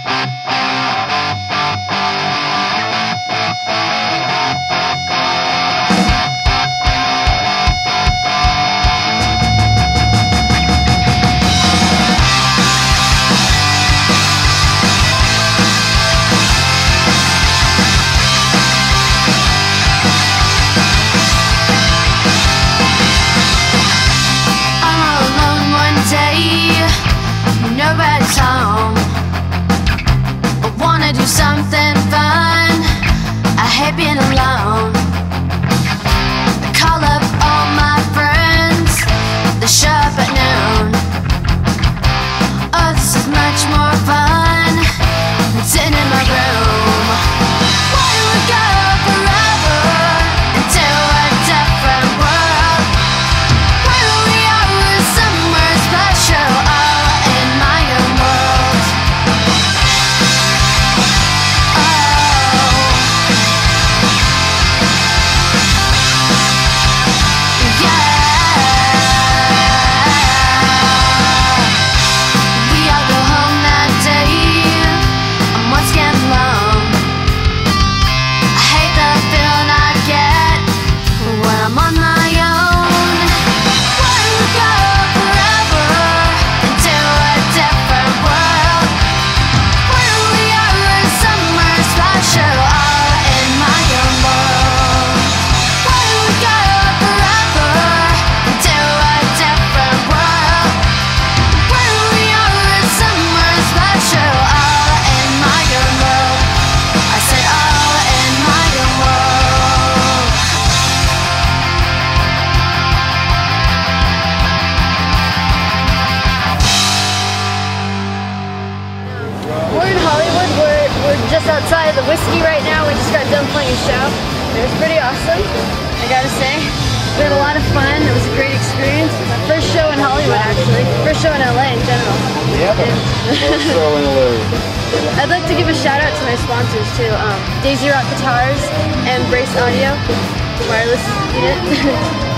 Something fun, I hate being alone. I call up all my friends, they show up at noon. Oh, this is much more fun than sitting in my room. Why do we go forever into a different world? Why do we always somewhere special all in my own world? Just outside of the whiskey right now. We just got done playing a show. It was pretty awesome, I gotta say. We had a lot of fun. It was a great experience. My first show in Hollywood, actually. First show in LA in general. Yeah, first show in LA. I'd like to give a shout out to my sponsors too. Daisy Rock Guitars and Brace Audio, wireless unit.